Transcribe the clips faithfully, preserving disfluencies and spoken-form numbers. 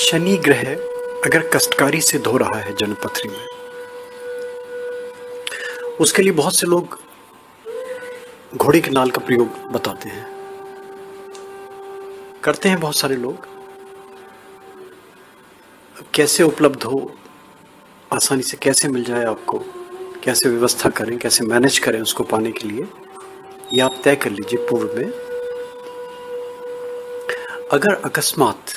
शनि ग्रह अगर कष्टकारी से धो रहा है जन्मपत्री में, उसके लिए बहुत से लोग घोड़े के नाल का प्रयोग बताते हैं, करते हैं बहुत सारे लोग। कैसे उपलब्ध हो, आसानी से कैसे मिल जाए आपको, कैसे व्यवस्था करें, कैसे मैनेज करें उसको पाने के लिए, ये आप तय कर लीजिए पूर्व में। अगर अकस्मात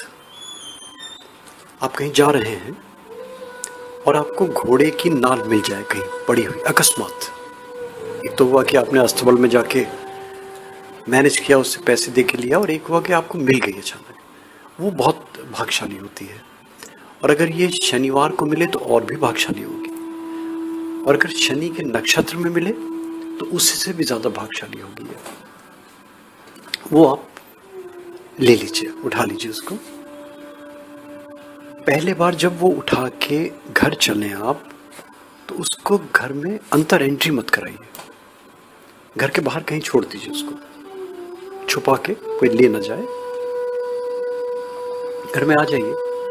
आप कहीं जा रहे हैं और आपको घोड़े की नाल मिल जाए कहीं पड़ी हुई, अकस्मात, एक तो हुआ कि आपने अस्तबल में जाके मैनेज किया, उससे पैसे दे के लिया, और एक हुआ कि आपको मिल गई अचानक, वो बहुत भाग्यशाली होती है। और अगर ये शनिवार को मिले तो और भी भाग्यशाली होगी, और अगर शनि के नक्षत्र में मिले तो उससे भी ज़्यादा भाग्यशाली होगी है। वो आप ले लीजिए, उठा लीजिए उसको। पहले बार जब वो उठा के घर चलें आप, तो उसको घर में अंतर एंट्री मत कराइए, घर के बाहर कहीं छोड़ दीजिए उसको, छुपा के, कोई ले ना जाए। घर में आ जाइए,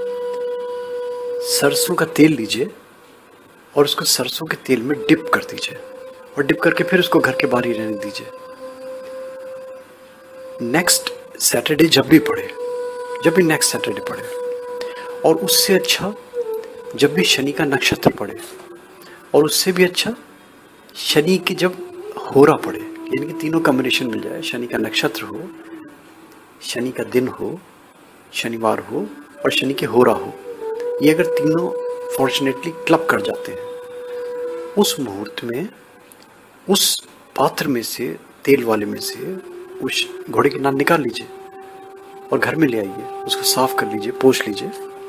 सरसों का तेल लीजिए और उसको सरसों के तेल में डिप कर दीजिए, और डिप करके फिर उसको घर के बाहर ही रहने दीजिए। नेक्स्ट सैटरडे जब भी पड़े, जब भी नेक्स्ट सैटरडे पड़े, और उससे अच्छा जब भी शनि का नक्षत्र पड़े, और उससे भी अच्छा शनि की जब होरा पड़े, यानी कि तीनों कॉम्बिनेशन मिल जाए, शनि का नक्षत्र हो, शनि का दिन हो, शनिवार हो, और शनि के होरा हो, ये अगर तीनों फॉर्चुनेटली क्लब कर जाते हैं, उस मुहूर्त में उस पात्र में से, तेल वाले में से, उस घोड़े की नाल निकाल लीजिए और घर में ले आइए, उसको साफ कर लीजिए, पोंछ लीजिए।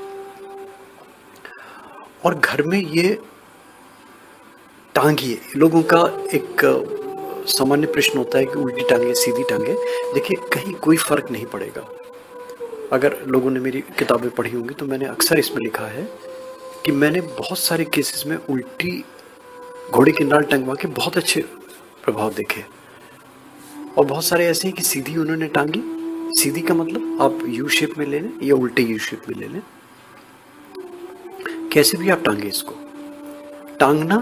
और घर में ये टांगिए। लोगों का एक सामान्य प्रश्न होता है कि उल्टी टांगे, सीधी टांगे। देखिए, कहीं कोई फर्क नहीं पड़ेगा। अगर लोगों ने मेरी किताबें पढ़ी होंगी तो मैंने अक्सर इसमें लिखा है कि मैंने बहुत सारे केसेस में उल्टी घोड़े की नाल टंगवा के बहुत अच्छे प्रभाव देखे, और बहुत सारे ऐसे हैं कि सीधी उन्होंने टांगी। सीधी का मतलब आप यू शेप में ले लें या उल्टे यू शेप में ले लें, कैसे भी आप टांगे इसको। टांगना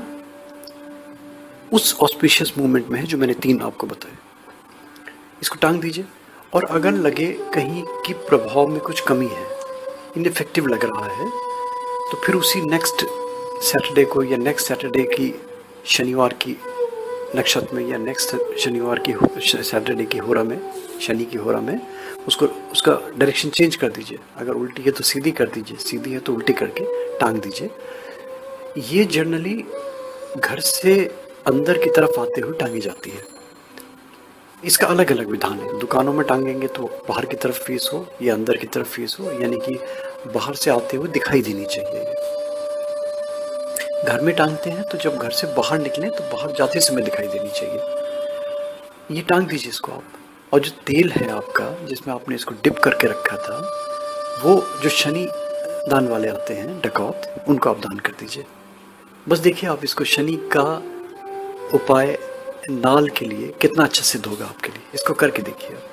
उस ऑस्पिशियस मूवमेंट में है जो मैंने तीन आपको बताए। इसको टांग दीजिए, और अगर लगे कहीं कि प्रभाव में कुछ कमी है, इनइफेक्टिव लग रहा है, तो फिर उसी नेक्स्ट सैटरडे को या नेक्स्ट सैटरडे की शनिवार की नक्षत्र में या नेक्स्ट शनिवार की सैटरडे की होरा में, शनि की होरा में, उसको उसका डायरेक्शन चेंज कर दीजिए। अगर उल्टी है तो सीधी कर दीजिए, सीधी है तो उल्टी करके टांग दीजिए। ये जनरली घर से अंदर की तरफ आते हुए टांगी जाती है। इसका अलग अलग विधान है। दुकानों में टांगेंगे तो बाहर की तरफ फेस हो या अंदर की तरफ फेस हो, यानी कि बाहर से आते हुए दिखाई देनी चाहिए। घर में टांगते हैं तो जब घर से बाहर निकलें तो बाहर जाते समय दिखाई देनी चाहिए। ये टांग दीजिए इसको आप। और जो तेल है आपका, जिसमें आपने इसको डिप करके रखा था, वो जो शनि दान वाले आते हैं डकौत, उनको आप दान कर दीजिए। बस देखिए आप इसको, शनि का उपाय नाल के लिए कितना अच्छा सिद्ध होगा आपके लिए। इसको करके देखिए।